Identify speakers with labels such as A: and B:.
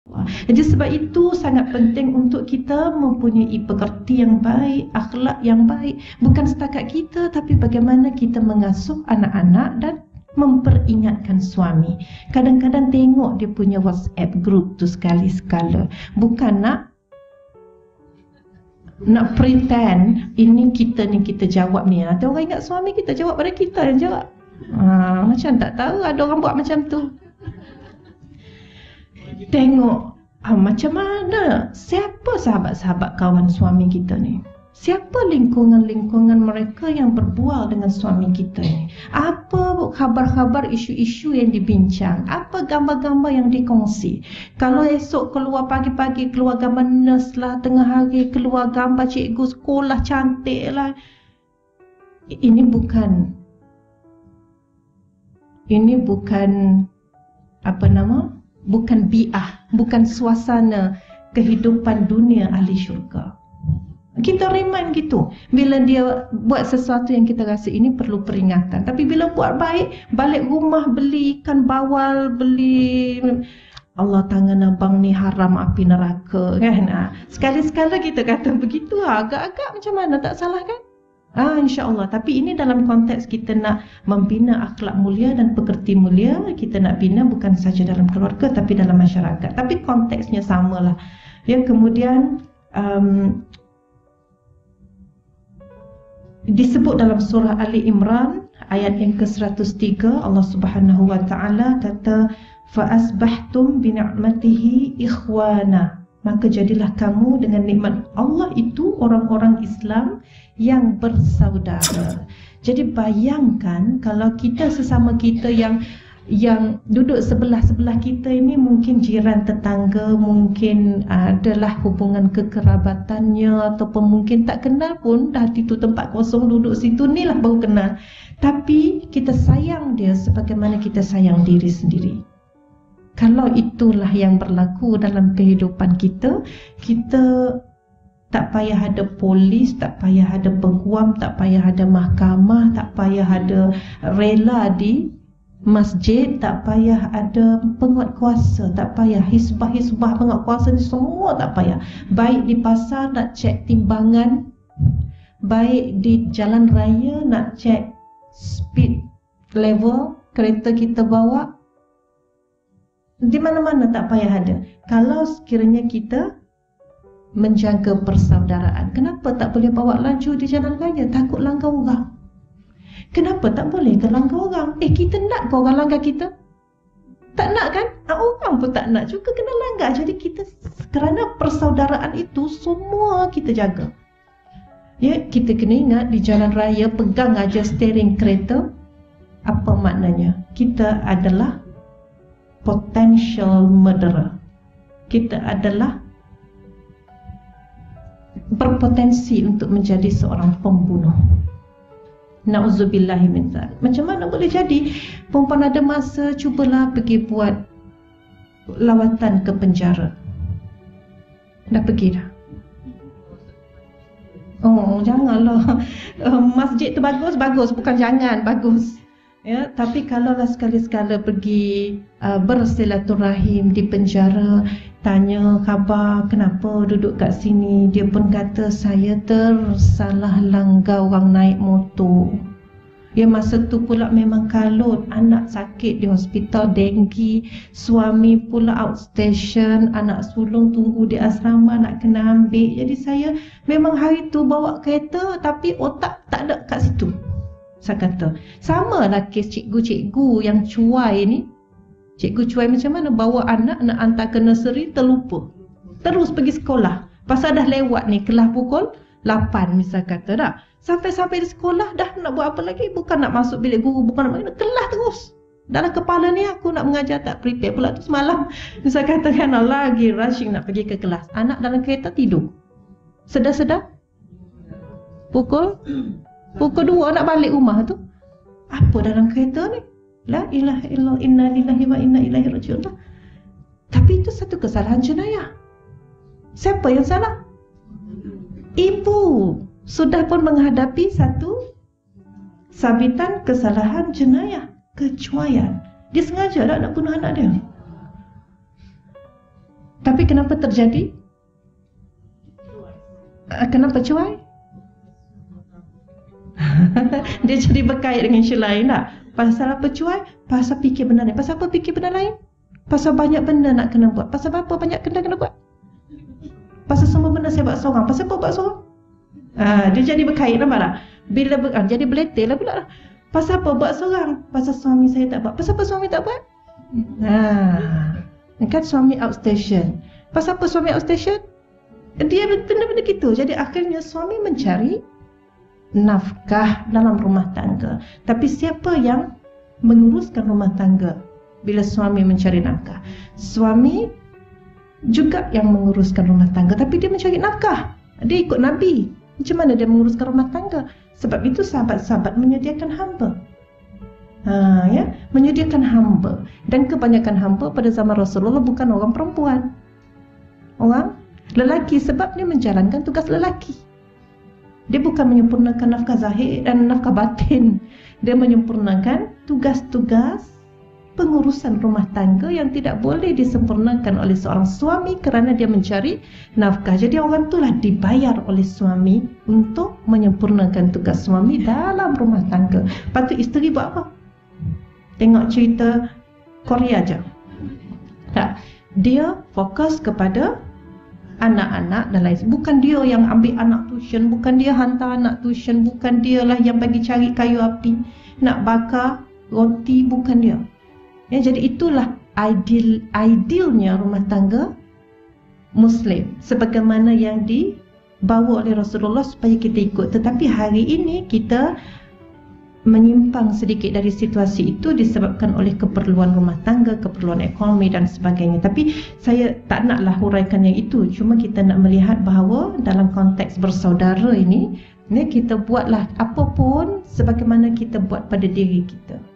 A: Jadi sebab itu sangat penting untuk kita mempunyai pekerti yang baik, akhlak yang baik. Bukan setakat kita, tapi bagaimana kita mengasuh anak-anak dan memperingatkan suami. Kadang-kadang tengok dia punya WhatsApp group tu sekali-sekala. Bukan nak pretend ini kita ni kita jawab ni. Nanti orang ingat suami kita jawab pada kita yang jawab. Macam tak tahu ada orang buat macam tu. Tengok macam mana, siapa sahabat-sahabat kawan suami kita ni, siapa lingkungan-lingkungan mereka yang berbual dengan suami kita ni, apa khabar-khabar isu-isu yang dibincang, apa gambar-gambar yang dikongsi. Kalau esok keluar pagi-pagi keluar gambar nurse lah, tengah hari keluar gambar cikgu sekolah cantik lah, ini bukan bukan bi'ah, bukan suasana kehidupan dunia ahli syurga. Kita remind gitu. Bila dia buat sesuatu yang kita rasa ini perlu peringatan. Tapi bila buat baik, balik rumah beli ikan bawal, beli Allah tangan abang ni haram api neraka kan. Sekali-sekala kita kata begitu, agak-agak macam mana, tak salah kan? InsyaAllah. Tapi ini dalam konteks kita nak membina akhlak mulia dan pekerti mulia. Kita nak bina bukan saja dalam keluarga tapi dalam masyarakat. Tapi konteksnya samalah. Yang kemudian disebut dalam surah Ali Imran ayat yang ke-103, Allah Subhanahu wa taala kata fa asbahtum bi ni'matihi ikhwana, maka jadilah kamu dengan nikmat Allah itu orang-orang Islam yang bersaudara. Jadi bayangkan kalau kita sesama kita yang duduk sebelah-sebelah kita ini mungkin jiran tetangga, mungkin adalah hubungan kekerabatannya, ataupun mungkin tak kenal pun, dah itu tempat kosong duduk situ ni lah baru kenal. Tapi kita sayang dia sebagaimana kita sayang diri sendiri. Kalau itulah yang berlaku dalam kehidupan kita, kita tak payah ada polis, tak payah ada peguam, tak payah ada mahkamah, tak payah ada rela di masjid, tak payah ada penguatkuasa, tak payah hisbah-hisbah penguatkuasa ni semua tak payah. Baik di pasar nak cek timbangan, baik di jalan raya nak cek speed level kereta kita bawa, di mana-mana tak payah ada. Kalau sekiranya kita menjaga persaudaraan, kenapa tak boleh bawa laju di jalan raya? Takut langgar orang. Kenapa tak boleh ke langgar orang? Kita nak ke orang langgar kita? Tak nak kan? Orang pun tak nak juga kena langgar. Jadi kita, kerana persaudaraan itu semua kita jaga. Ya, kita kena ingat di jalan raya pegang aja steering kereta, apa maknanya? Kita adalah potential murderer. Kita adalah berpotensi untuk menjadi seorang pembunuh. Na'udzubillahi min dzalik. Macam mana boleh jadi? Perempuan ada masa cubalah pergi buat lawatan ke penjara. Dah pergi dah? Oh, janganlah. Masjid tu bagus, bukan jangan, bagus. Ya, tapi kalaulah sekali-sekala pergi bersilaturahim di penjara, tanya khabar kenapa duduk kat sini, dia pun kata saya tersalah langgar orang naik motor. Ya, masa tu pula memang kalut, anak sakit di hospital denggi, suami pula outstation, anak sulung tunggu di asrama nak kena ambil. Jadi saya memang hari tu bawa kereta tapi otak tak ada kat situ. Saya kata, sama lah kes cikgu-cikgu yang cuai ni. Cikgu cuai macam mana? Bawa anak nak hantar ke nursery, terlupa. Terus pergi sekolah. Pasal dah lewat ni, kelas pukul 8 misal kata dah. Sampai-sampai di sekolah dah nak buat apa lagi? Bukan nak masuk bilik guru, bukan nak kelas terus. Dalam kepala ni aku nak mengajar tak prepare pula tu semalam. Misal kata kan lagi rushing nak pergi ke kelas. Anak dalam kereta tidur. Sedar-sedar Pukul 2 nak balik rumah tu. Apa dalam kereta ni? La ilaha illallah, inna lillahi wa inna ilaihi raji'un. Tapi itu satu kesalahan jenayah. Siapa yang salah? Ibu sudah pun menghadapi satu sabitan kesalahan jenayah, kecuaian. Dia sengaja tak nak bunuh anak dia. Tapi kenapa terjadi? Kenapa cuai? Dia jadi berkait dengan isu lain tak? Pasal apa cuai? Pasal fikir benda lain. Pasal apa fikir benda lain? Pasal banyak benda nak kena buat. Pasal apa banyak benda kena buat? Pasal semua benda saya buat seorang. Pasal apa buat seorang? Dia jadi berkait, nampak tak? Bila jadi beletir lah pula. Pasal apa buat seorang? Pasal suami saya tak buat. Pasal apa suami tak buat? Kan suami outstation. Pasal apa suami outstation? Dia benda-benda gitu. Jadi akhirnya suami mencari nafkah dalam rumah tangga. Tapi siapa yang menguruskan rumah tangga bila suami mencari nafkah? Suami juga yang menguruskan rumah tangga, tapi dia mencari nafkah. Dia ikut Nabi. Macam mana dia menguruskan rumah tangga? Sebab itu sahabat-sahabat menyediakan hamba. Ya, menyediakan hamba. Dan kebanyakan hamba pada zaman Rasulullah bukan orang perempuan, orang lelaki, sebab dia menjalankan tugas lelaki. Dia bukan menyempurnakan nafkah zahir dan nafkah batin. Dia menyempurnakan tugas-tugas pengurusan rumah tangga yang tidak boleh disempurnakan oleh seorang suami kerana dia mencari nafkah. Jadi orang itulah dibayar oleh suami untuk menyempurnakan tugas suami dalam rumah tangga. Lepas tu isteri buat apa? Tengok cerita Korea je. Tak, dia fokus kepada anak-anak dan lain. Bukan dia yang ambil anak tuition, bukan dia hantar anak tuition, bukan dia lah yang bagi cari kayu api, nak bakar roti, bukan dia. Ya, jadi itulah idealnya rumah tangga Muslim, sebagaimana yang dibawa oleh Rasulullah supaya kita ikut. Tetapi hari ini kita menyimpang sedikit dari situasi itu disebabkan oleh keperluan rumah tangga, keperluan ekonomi dan sebagainya. Tapi saya tak naklah huraikan yang itu. Cuma kita nak melihat bahawa dalam konteks bersaudara ini, kita buatlah apa pun sebagaimana kita buat pada diri kita.